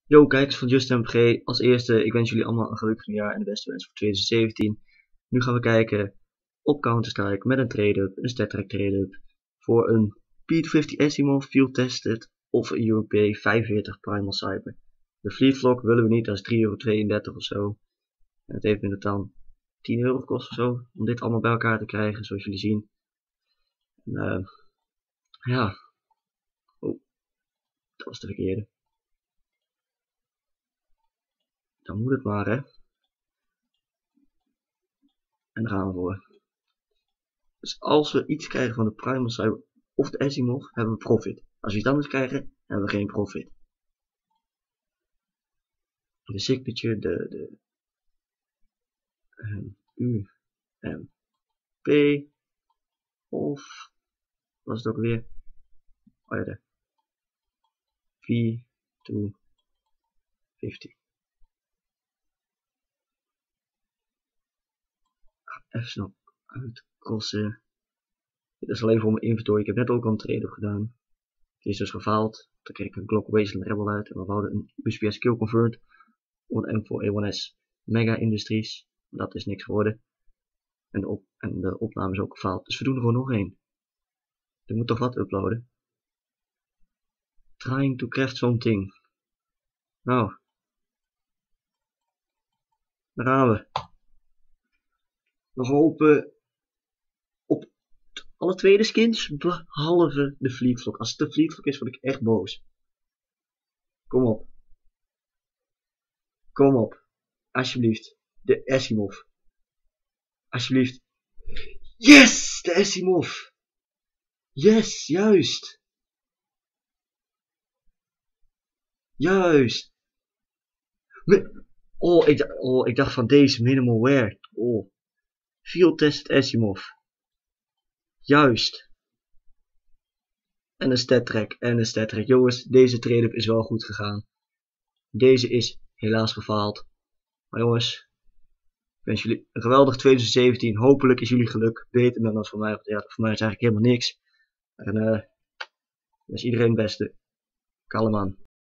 Yo, kijkers van Just MPG. Als eerste, ik wens jullie allemaal een gelukkig nieuwjaar en de beste wens voor 2017. Nu gaan we kijken op Counter-Strike met een trade-up, een StatTrak trade-up, voor een P250 Asimov Field Tested of een UMP 45 Primal Cyber. De Fleet Vlog willen we niet, dat is €3,32 of zo. En het heeft me dan €10 gekost of zo, om dit allemaal bij elkaar te krijgen, zoals jullie zien. En, ja. Oh, dat was de verkeerde. Dan moet het maar, hè. En daar gaan we voor. Dus als we iets krijgen van de Primal Cyber of de Asimov, hebben we profit. Als we iets anders krijgen, hebben we geen profit. De signature, de UMP, of, was het ook weer? Oh ja, de P250. Even snel uitkosten. Dit is alleen voor mijn inventory. Ik heb net ook al een trade-up gedaan. Die is dus gefaald. Dan kreeg ik een Glock Wasteland Rebel uit. En we wouden een USPS Kill Convert. Of een M4A1S Mega Industries. Dat is niks geworden. En de opname is ook gefaald. Dus we doen er gewoon nog één. Ik moet toch wat uploaden. Trying to craft something. Nou. Daar gaan we. We hopen op alle tweede skins, behalve de Fleet Vlog. Als het de Fleet Vlog is, word ik echt boos. Kom op. Kom op. Alsjeblieft. De Asimov. Alsjeblieft. Yes! De Asimov. Yes, juist. Juist. Ik dacht van deze minimal wear. Oh. Field Tested Asimov. Juist. En een StatTrak. En een StatTrak. Jongens, deze trade-up is wel goed gegaan. Deze is helaas gefaald. Maar jongens, ik wens jullie een geweldig 2017. Hopelijk is jullie geluk beter dan dat voor mij. Ja, voor mij is eigenlijk helemaal niks. En wens iedereen het beste. Kalleman.